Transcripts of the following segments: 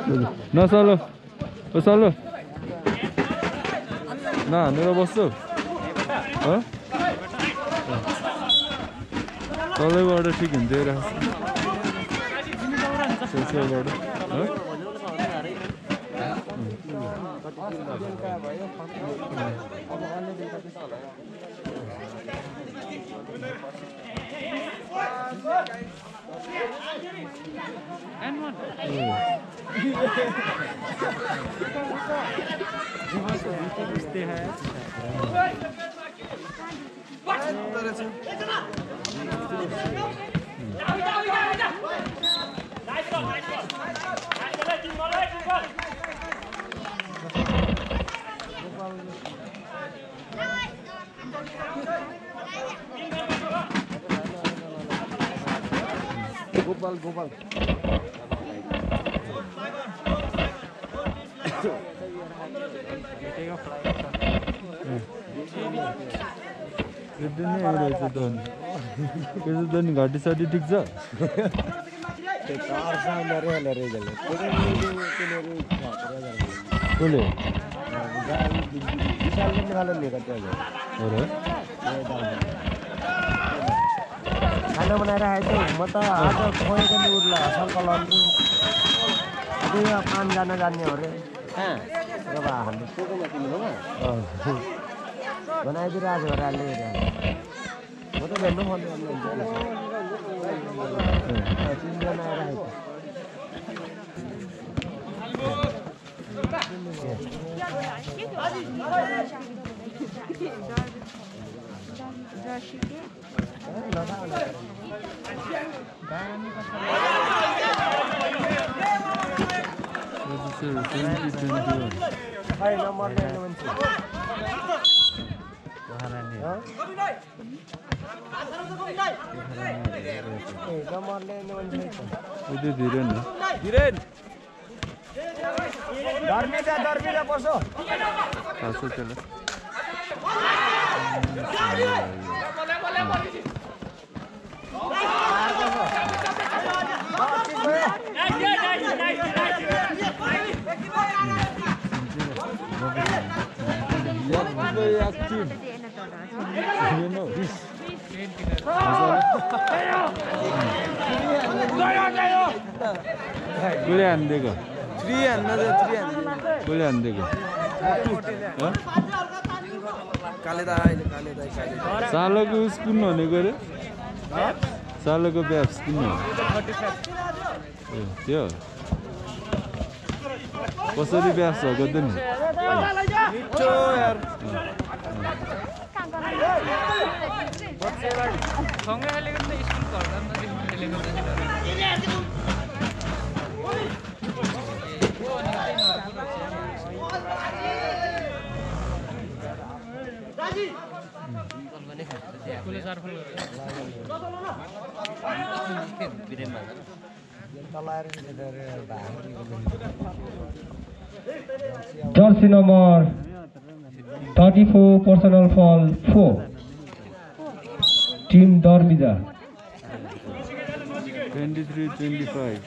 No, Salo. Oh, Salo. Nah, no bosso. Huh? Salo order chicken there. Salo order. Huh? And one. Gopal. घाटी साठी ठिक छ खाना बनाएर आएछु म त आज खोएको नि उर्ला सङ्कल अन्डु दुई काम जान जान्ने हो रे र बा हामीले सोचेन तिमीले बनाइदिरहेको छ राले म त भेट्नु पर्ने तिनजना आएर दर्मी पर्छ सालोको स्कुल भनेको रे सालोको ब्याग स्कुल त्यो कसरी ब्याग छ गर्दैन मिठो यार सँगै अहिलेको त स्कुल घरका Jersey number 34 personal foul 4 Team Dormida 23-25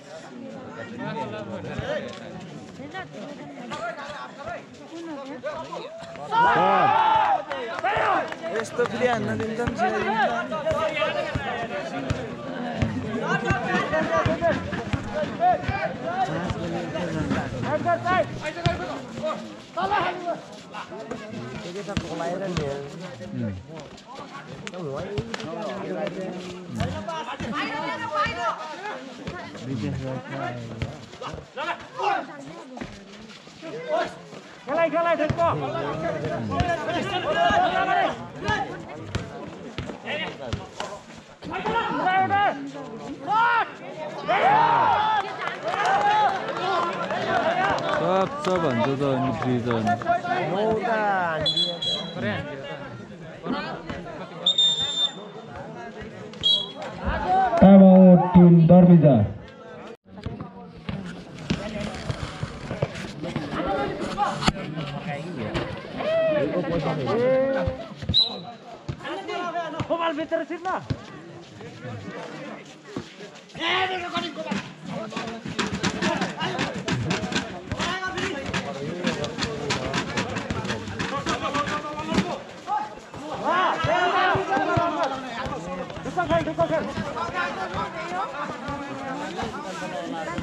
यस्तो फेरि हान्न दिन्छन् खेलाइ ठेक्को सब भन्छ त अनि फ्रिज अनि Time out Team Dormida mobile भित्र छिर्न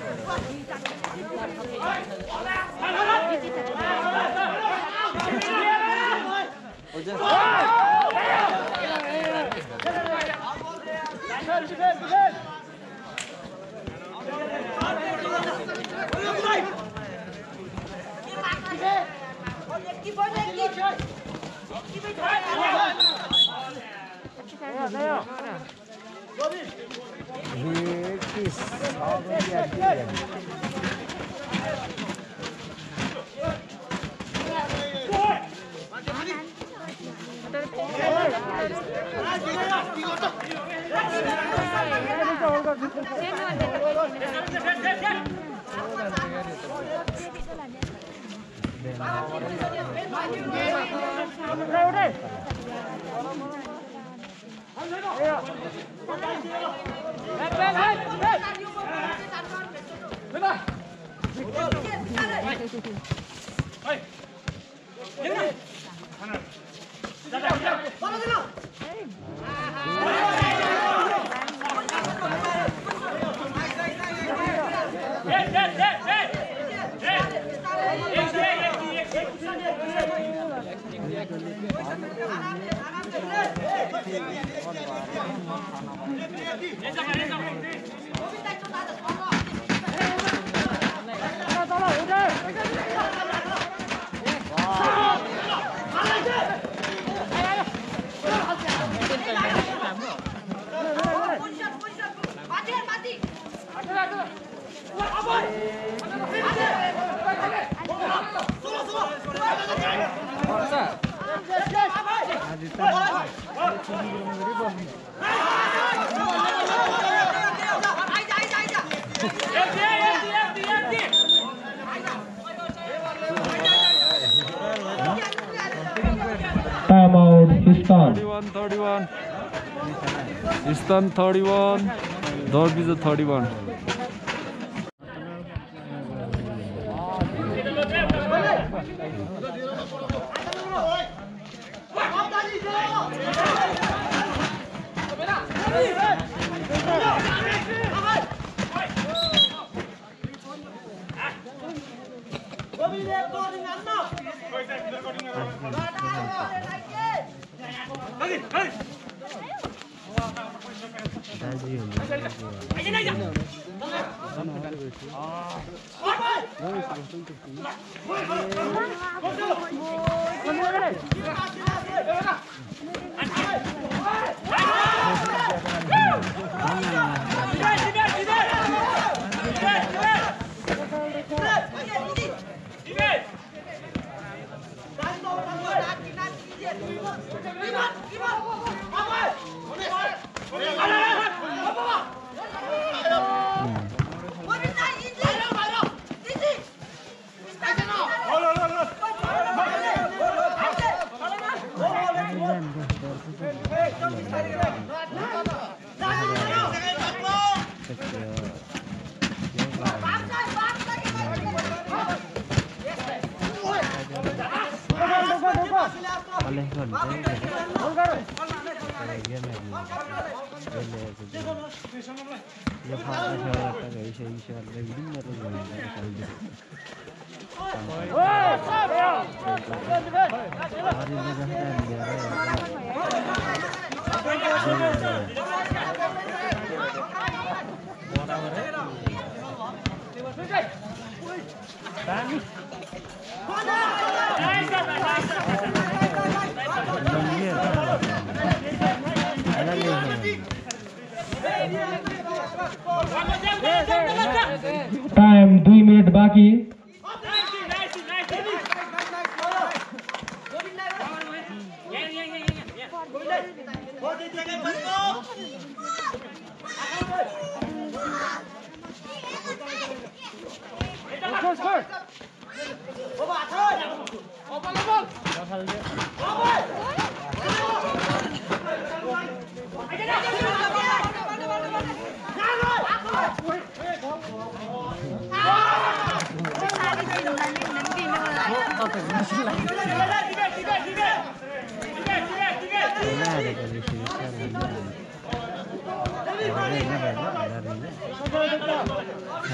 Time out, Houston. 31. Houston 31. Derby 31. Time 2 minutes बाकी.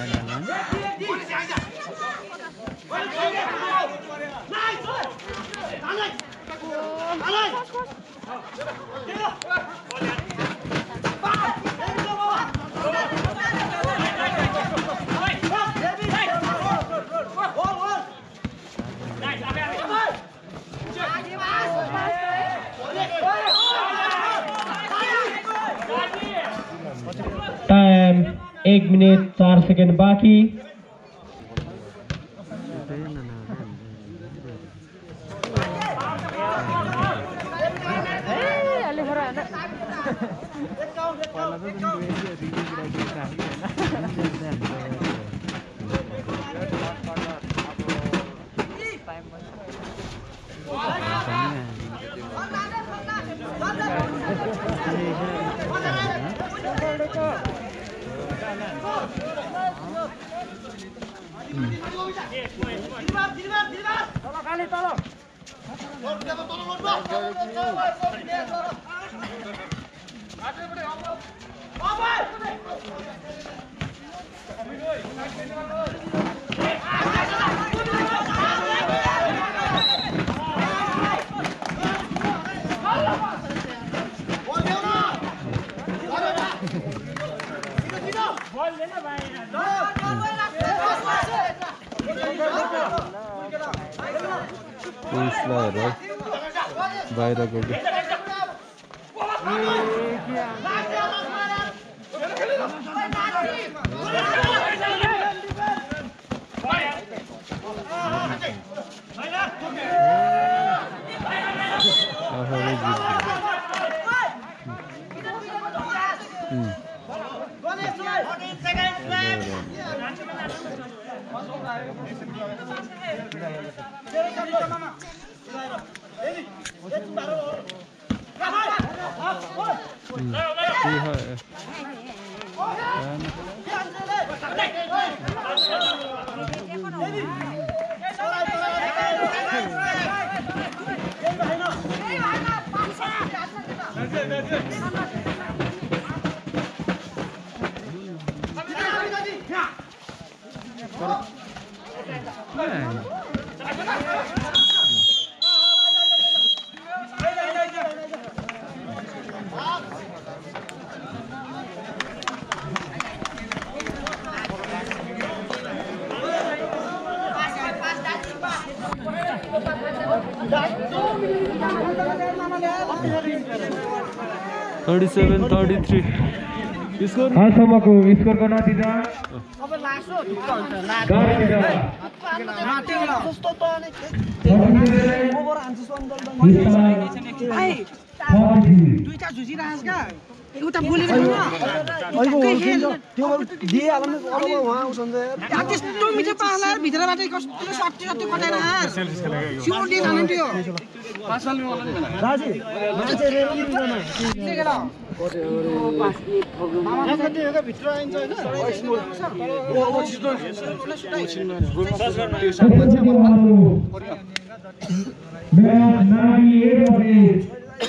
टाइम 1 मिनट 4 सेकेंड बाकी बाहिर गयो आजसम्मको स्कोरको नतिजा उता बोलिरहेको त्यो दिइहाल्नु अब उहाँ उसँग त्यस्तो मिठो पाला भित्रबाट कस्तो सट्टी सट्टी कटाएर सिउडी खानु थियो दाजु मान्छे रेली दिदैन मामा कतिको भित्र आइन्छ हैन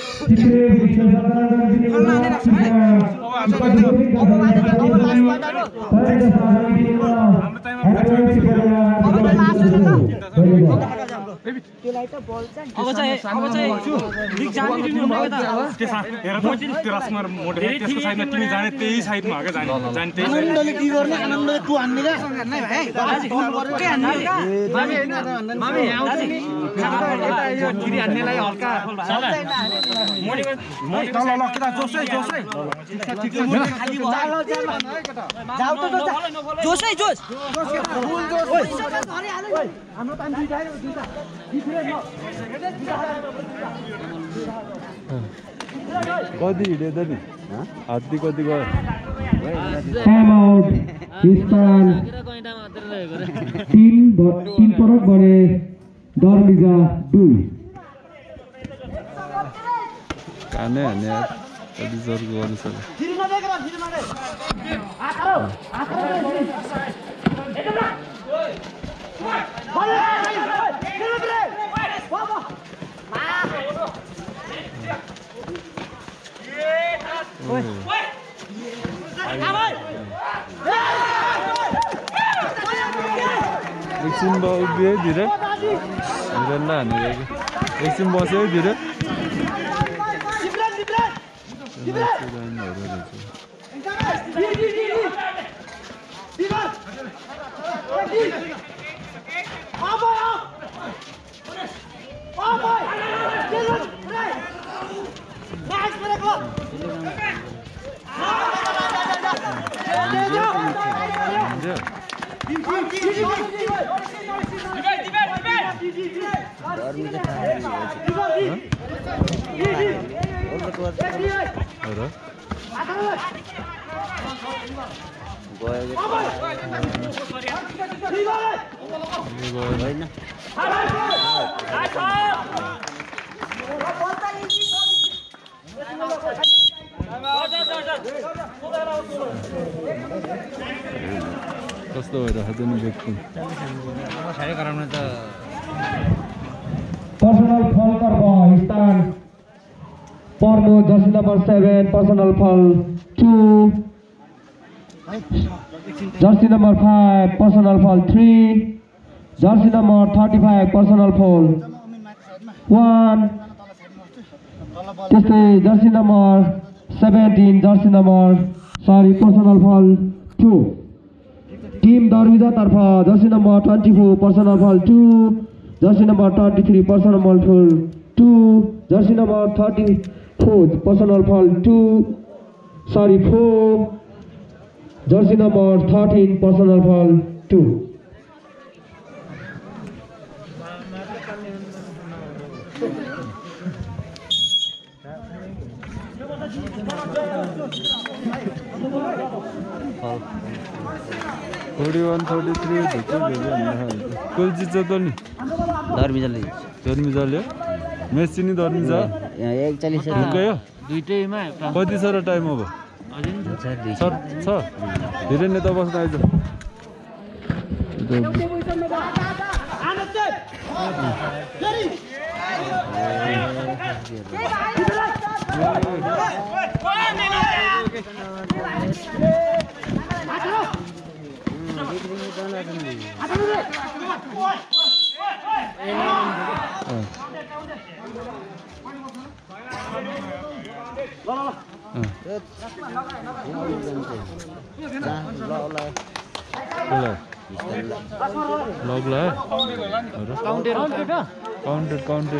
अब चाहिँ लिग जाने दिनु मलाई त त्यसमा हेर त त्यसमा मोड त्यसको साइडमा तिमी जाने त्यही साइडमा हो के जाने त्यही आनन्दले के गर्ने आनन्दले तु हान्ने क्या नै भाइ के हान्ने मामी हैन मामी आउँछ नि यता यो गिरी हान्नेलाई हल्का मोडी तल ल केटा जोसै जोसै ठिक छ खाली भयो जाऊ त जोसै जोस जोस केटा फुल जोस ओइ हाम्रो टाइम दिइरायो दिइरा कति हिँड्यो त नि हात्ती कति गयो टाइम आउट स्टान 3 फरक बने दरलिगा 2 काने हाने कति जोर गर्नु सक्छ एकछिन उभियो है धीरे धीरेलाई हानेको एकछिन बस्यो है धीरे कस्तो भइरहेको छ नि व्यक्ति Personal foul karbo stand Porno jersey number 7 personal foul 2 jersey number 5 personal foul 3 jersey number 35 personal foul 1 jersey number 17 jersey number personal foul 2 team Darvida tarfa jersey number 24 personal foul 2 jersey number 23 personal foul 2 jersey number 34 personal foul 4 jersey number 13 personal foul 2 41-33 Kuljit त नि धर्मिजाले Messi नि धर्मिजा 41 गयो दुईटैमा कति छ र time अब छ धेरै नेता बस्न आइज Counted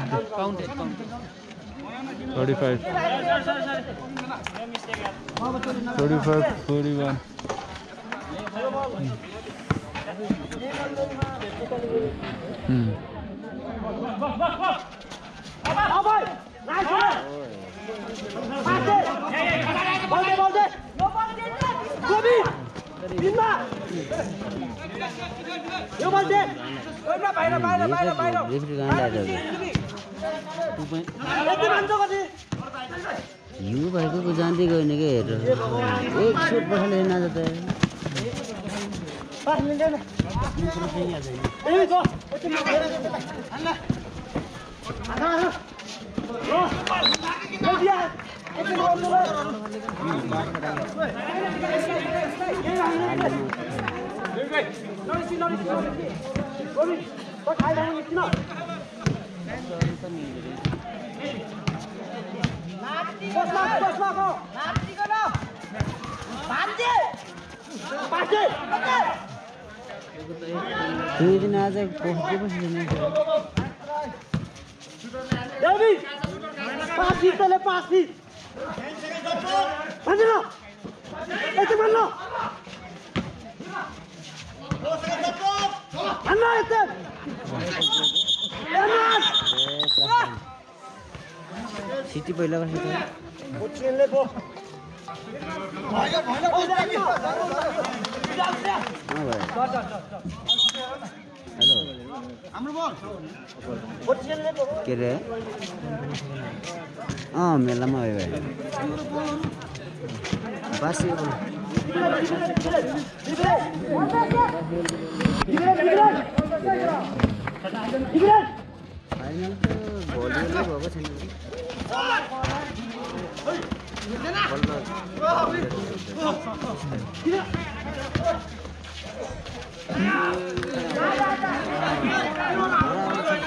35 41 हिउँ भएको जान्दै गएन कि हेरेर एक सुट बसेर नजाँदा दिन आज सिटी पहिला के रे मेलामा भयो भाइ बासी फाइनल त भोलिले भएको छैन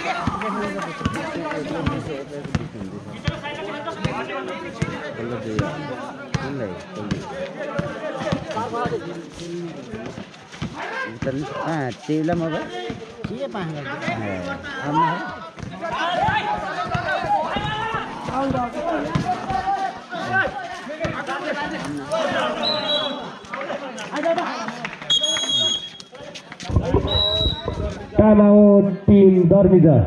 Tila mo ba? Siya pa. Time out team Darmida.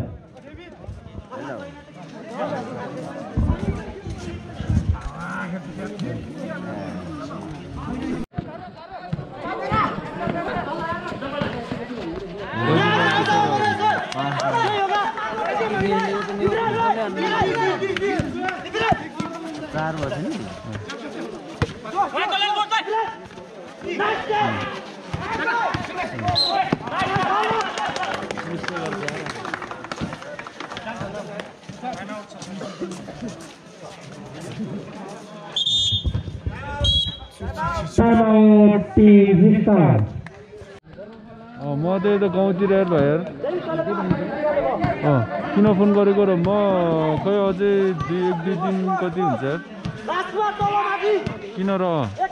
Time out team Hindustan. म त यता गाउँतिर भयो यार किन फोन गरेको र म खै अझै एक दुई दिन कति हुन्छ यार किन र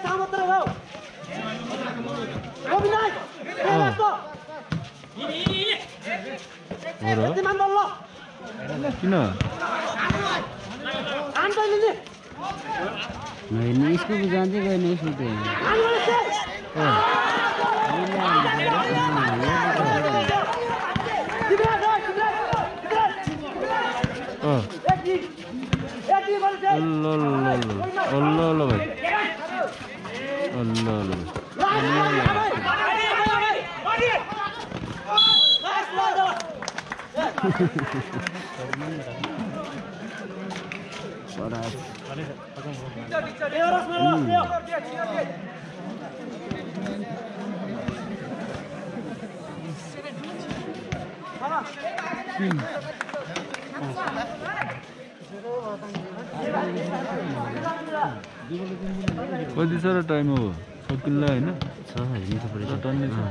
किन स्कुल जाँदै गएन स्कुल अल्ल भाइ अल्ल कति साह्रो टाइम हो सकिल्ला होइन टन्ने छ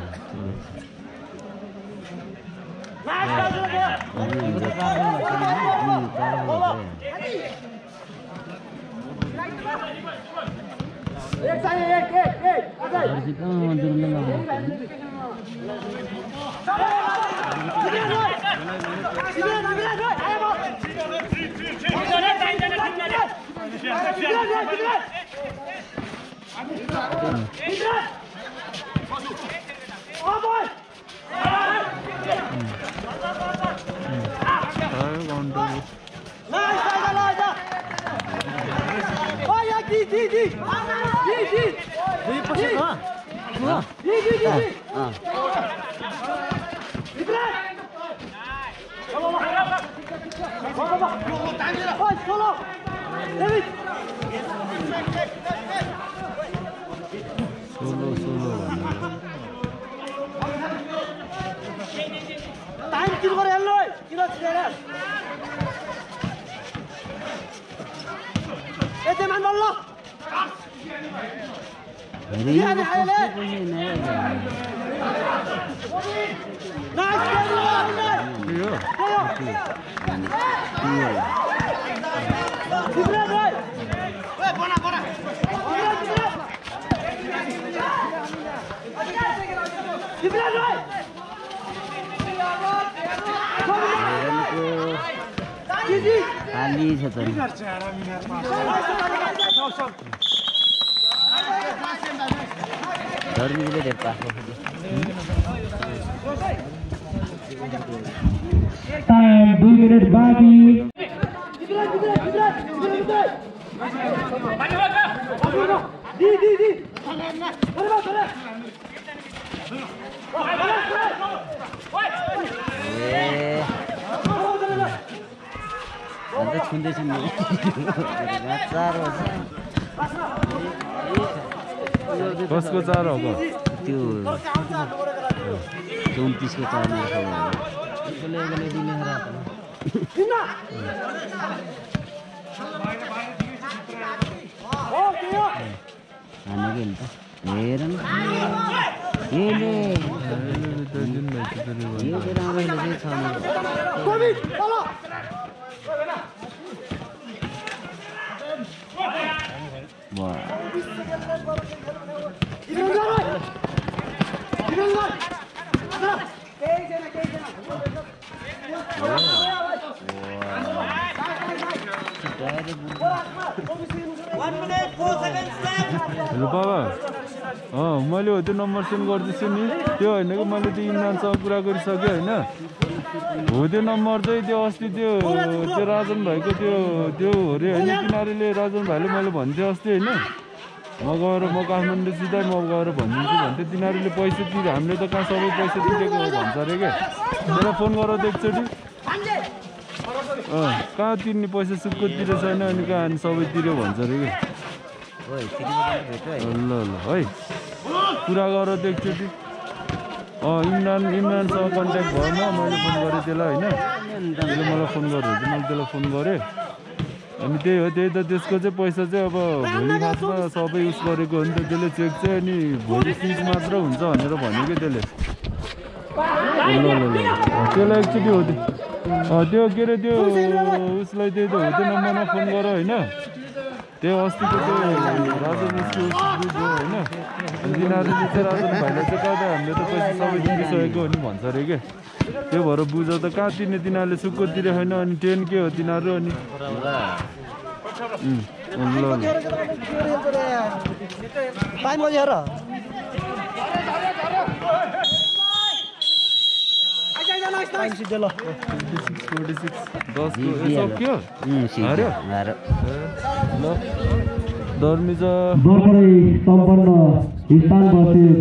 Time 2 minutes बाकी कसको चार हो त्यो 34 को चार हेर हेलो बाबा मैले हो त्यो नम्बर सेन्ड गर्दैछु नि त्यो होइन कि मैले त्यो इमरानसँग कुरा गरिसकेँ होइन हो त्यो नम्बर चाहिँ त्यो अस्ति त्यो राजन भाइको त्यो हो अरे होइन तिनीहरूले राजन भाइले मैले भन्थेँ अस्ति होइन म काठमाडौँ सिधै म गएर भनिदिन्छु भन्थेँ तिनीहरूले पैसा तिर्यो हामीले त कहाँ सबै पैसा तिरेको हो भन्छ अरे क्या त्यसलाई फोन गर त एकचोटि कहाँ तिर्ने पैसा सुक्को तिरेको छैन अनि कहाँ सबै तिर्यो भन्छ अरे क्या ल है कुरा गर त एकचोटि इमरानसँग कन्ट्याक्ट भएन मैले फोन गरेँ त्यसलाई होइन त्यसले मलाई फोन गरेँ मैले त्यसलाई फोन गरेँ अनि त्यही हो त्यही त त्यसको चाहिँ पैसा चाहिँ अब भोलि खासमा सबै युज गरेको हो नि त त्यसले चेक चाहिँ अनि भोलि फिस मात्र हुन्छ भनेर भन्यो कि त्यसले ल त्यसलाई एकचोटि हो त्यो के अरे त्यो उसलाई त्यही त हो त्यो नम्बरमा फोन गर होइन त्यो अस्तिको त्यो राजन उसको हो होइन तिनीहरूले चाहिँ राजन भाइलाई चाहिँ कता हामीले त पैसा सबै तिरिसकेको हो नि भन्छ अरे क्या त्यो भएर बुझ त कहाँ तिर्ने तिनीहरूले सुक्को तिरे होइन अनि 10 के हो तिनीहरू अनि धर्मी छ सम्पन्न स्थान बसे